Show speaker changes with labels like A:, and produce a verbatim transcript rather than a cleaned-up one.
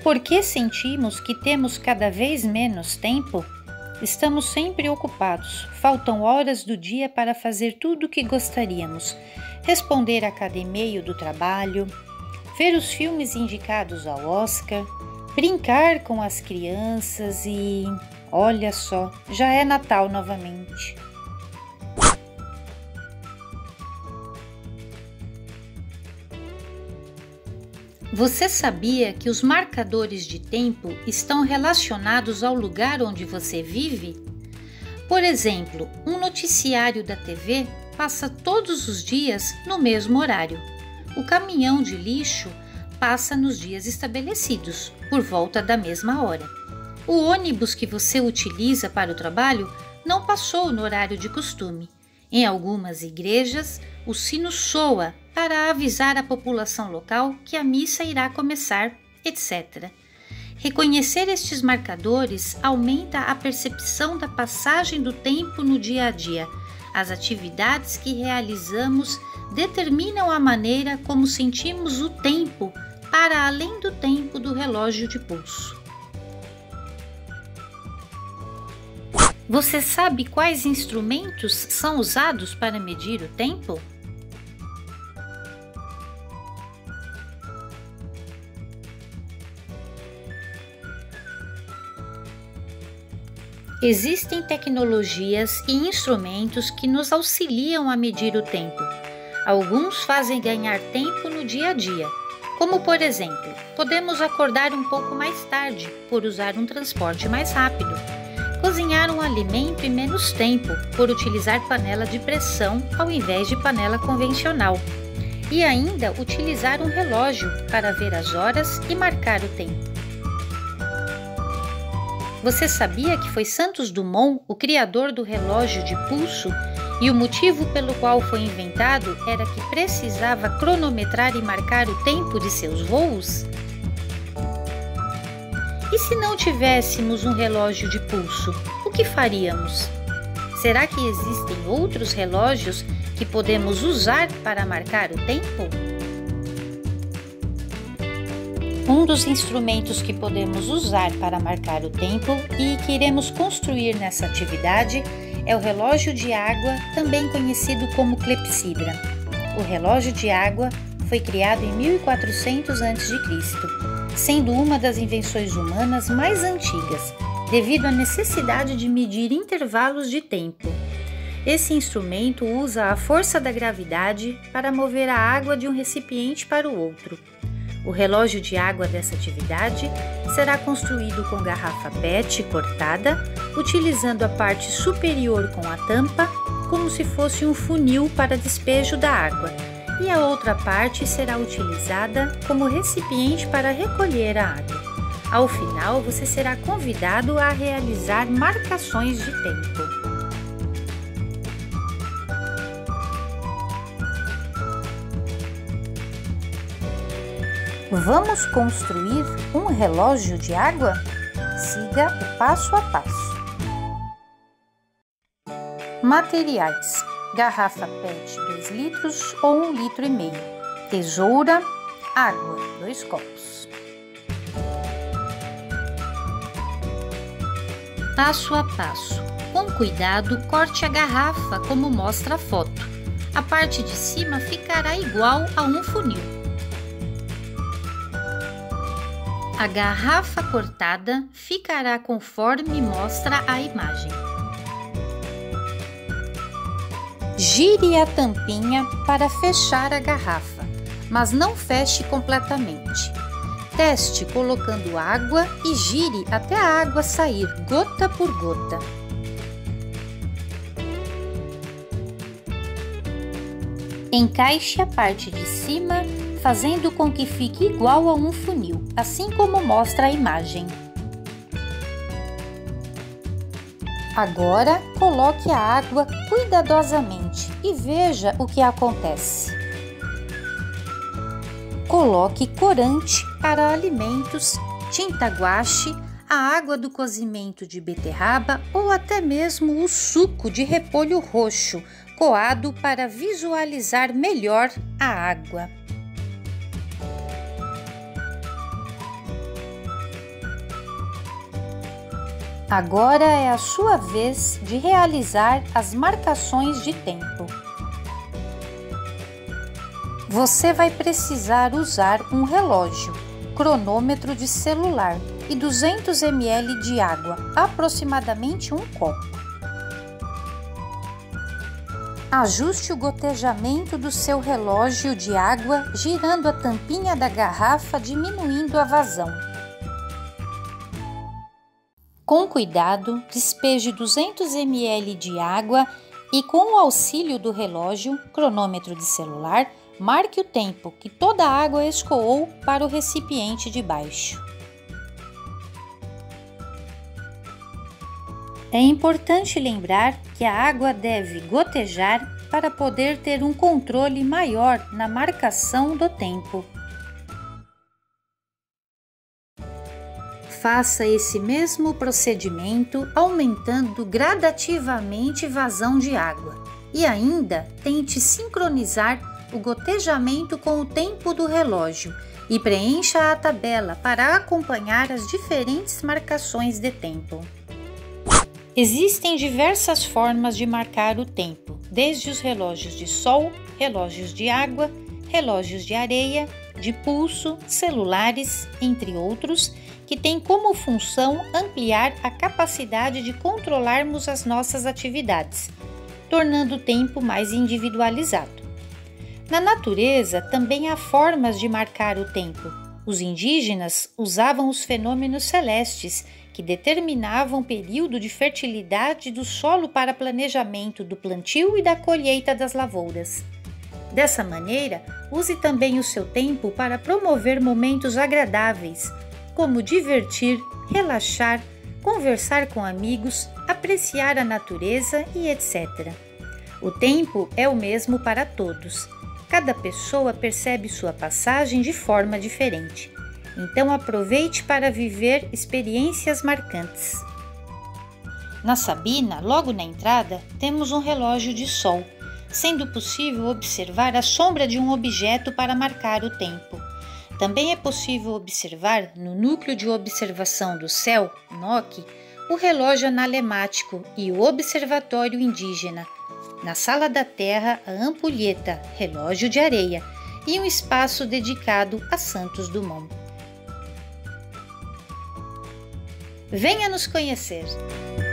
A: Por que sentimos que temos cada vez menos tempo? Estamos sempre ocupados, faltam horas do dia para fazer tudo o que gostaríamos, responder a cada e-mail do trabalho, ver os filmes indicados ao Oscar, brincar com as crianças e... olha só, já é Natal novamente. Você sabia que os marcadores de tempo estão relacionados ao lugar onde você vive? Por exemplo, um noticiário da T V passa todos os dias no mesmo horário. O caminhão de lixo passa nos dias estabelecidos, por volta da mesma hora. O ônibus que você utiliza para o trabalho não passou no horário de costume. Em algumas igrejas, o sino soa para avisar a população local que a missa irá começar, etcétera. Reconhecer estes marcadores aumenta a percepção da passagem do tempo no dia a dia. As atividades que realizamos determinam a maneira como sentimos o tempo para além do tempo do relógio de pulso. Você sabe quais instrumentos são usados para medir o tempo? Existem tecnologias e instrumentos que nos auxiliam a medir o tempo. Alguns fazem ganhar tempo no dia a dia, como por exemplo, podemos acordar um pouco mais tarde por usar um transporte mais rápido, cozinhar um alimento em menos tempo por utilizar panela de pressão ao invés de panela convencional, e ainda utilizar um relógio para ver as horas e marcar o tempo. Você sabia que foi Santos Dumont o criador do relógio de pulso e o motivo pelo qual foi inventado era que precisava cronometrar e marcar o tempo de seus voos? E se não tivéssemos um relógio de pulso, o que faríamos? Será que existem outros relógios que podemos usar para marcar o tempo? Um dos instrumentos que podemos usar para marcar o tempo e que iremos construir nessa atividade é o relógio de água, também conhecido como clepsidra. O relógio de água foi criado em mil e quatrocentos antes de Cristo, sendo uma das invenções humanas mais antigas, devido à necessidade de medir intervalos de tempo. Esse instrumento usa a força da gravidade para mover a água de um recipiente para o outro. O relógio de água dessa atividade será construído com garrafa P E T cortada, utilizando a parte superior com a tampa, como se fosse um funil para despejo da água, e a outra parte será utilizada como recipiente para recolher a água. Ao final, você será convidado a realizar marcações de tempo. Vamos construir um relógio de água? Siga o passo a passo. Materiais: garrafa P E T dois litros ou um litro e meio, tesoura, água dois copos. Passo a passo. Com cuidado, corte a garrafa como mostra a foto. A parte de cima ficará igual a um funil. A garrafa cortada ficará conforme mostra a imagem. Gire a tampinha para fechar a garrafa, mas não feche completamente. Teste colocando água e gire até a água sair gota por gota. Encaixe a parte de cima, fazendo com que fique igual a um funil, assim como mostra a imagem. Agora, coloque a água cuidadosamente e veja o que acontece. Coloque corante para alimentos, tinta guache, a água do cozimento de beterraba ou até mesmo o suco de repolho roxo, coado para visualizar melhor a água. Agora é a sua vez de realizar as marcações de tempo. Você vai precisar usar um relógio, cronômetro de celular e duzentos mililitros de água, aproximadamente um copo. Ajuste o gotejamento do seu relógio de água girando a tampinha da garrafa, diminuindo a vazão. Com cuidado, despeje duzentos mililitros de água e, com o auxílio do relógio, cronômetro de celular, marque o tempo que toda a água escoou para o recipiente de baixo. É importante lembrar que a água deve gotejar para poder ter um controle maior na marcação do tempo. Faça esse mesmo procedimento, aumentando gradativamente vazão de água e ainda tente sincronizar o gotejamento com o tempo do relógio e preencha a tabela para acompanhar as diferentes marcações de tempo. Existem diversas formas de marcar o tempo, desde os relógios de sol, relógios de água, relógios de areia, de pulso, celulares, entre outros, que têm como função ampliar a capacidade de controlarmos as nossas atividades, tornando o tempo mais individualizado. Na natureza, também há formas de marcar o tempo. Os indígenas usavam os fenômenos celestes, que determinavam o período de fertilidade do solo para planejamento do plantio e da colheita das lavouras. Dessa maneira, use também o seu tempo para promover momentos agradáveis, como divertir, relaxar, conversar com amigos, apreciar a natureza e etcétera. O tempo é o mesmo para todos. Cada pessoa percebe sua passagem de forma diferente. Então aproveite para viver experiências marcantes. Na Sabina, logo na entrada, temos um relógio de sol, sendo possível observar a sombra de um objeto para marcar o tempo. Também é possível observar no Núcleo de Observação do Céu, N O C, o relógio analemático e o Observatório Indígena. Na Sala da Terra, a ampulheta, relógio de areia, e um espaço dedicado a Santos Dumont. Venha nos conhecer!